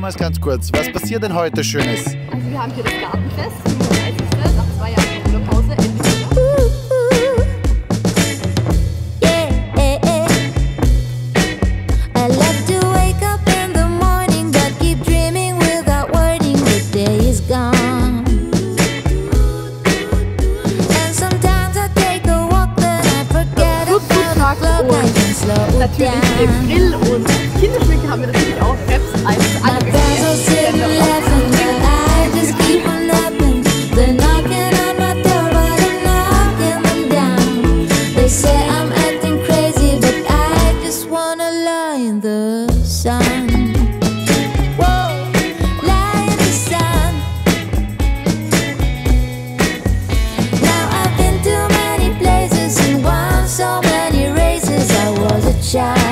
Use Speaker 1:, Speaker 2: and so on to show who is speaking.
Speaker 1: mal ganz kurz, was passiert denn heute Schönes?
Speaker 2: Also wir haben hier das Gartenfest, 35. nach 2 Jahren Corona Pause, endlich wieder. Natürlich den Grill und Kinderschminke haben wir natürlich auch selbst als alle
Speaker 3: child.